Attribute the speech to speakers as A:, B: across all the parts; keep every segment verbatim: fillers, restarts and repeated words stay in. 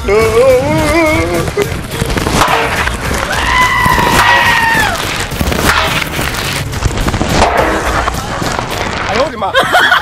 A: 哎呦我的妈！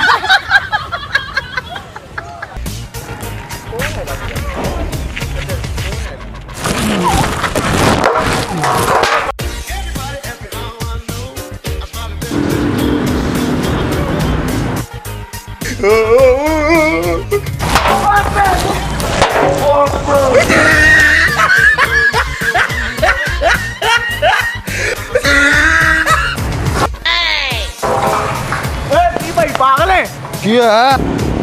B: ਕੀ ਹੈ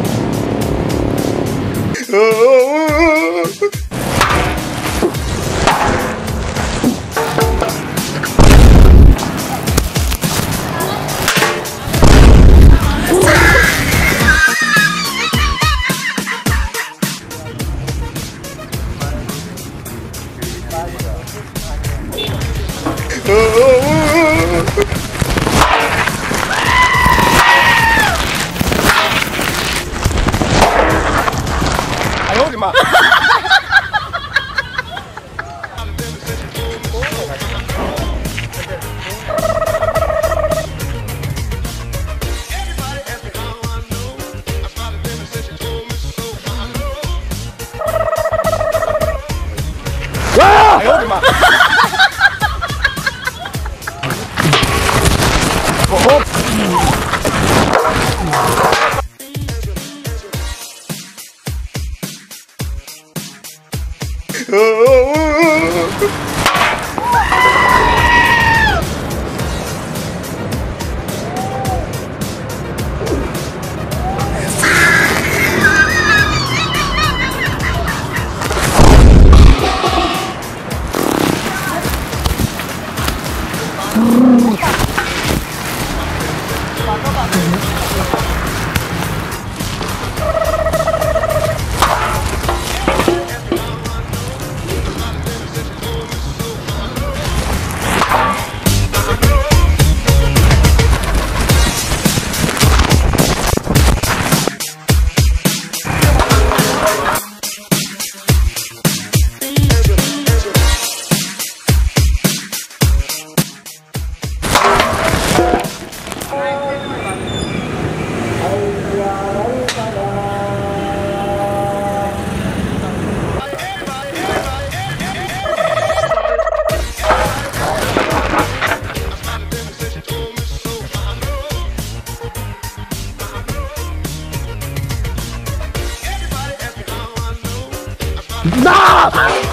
A: ਨਾ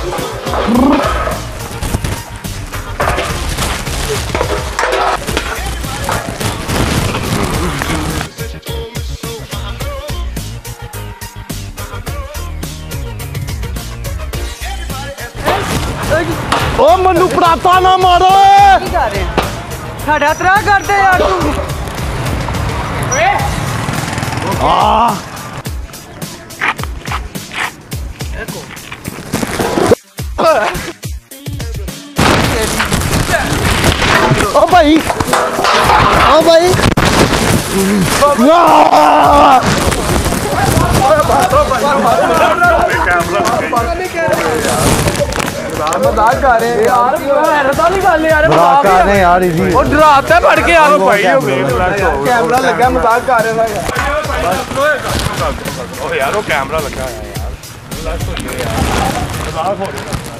B: ਓ ਮੈਨੂੰ ਪੜਾਤਾ ਨਾ ਮਾਰੋ
C: ਕੀ ਕਰ ਰਹੇ ਸਾਡਾ ਤਰਾ ਕਰਦੇ ਯਾਰ ਤੂੰ
B: ਆ ਓ ਭਾਈ ਓ ਭਾਈ
A: ਮਜ਼ਾਕ ਕਰ ਰਹੇ ਯਾਰ
C: ਹੈਰਦਾ ਨਹੀਂ ਗੱਲ ਯਾਰ
B: ਮਜ਼ਾਕ ਕਰ ਰਹੇ ਯਾਰ ਇਸੀ
A: ਉਹ ਡਰਾਤਾ ਫੜ ਕੇ ਯਾਰ ਭਾਈ ਉਹ ਕੈਮਰਾ ਲੱਗਾ ਮਜ਼ਾਕ ਕਰ ਰਿਹਾ ਯਾਰ ਉਹ ਯਾਰ ਉਹ ਕੈਮਰਾ ਲੱਗਾ ਯਾਰ ਮਜ਼ਾਕ ਹੋ ਰਿਹਾ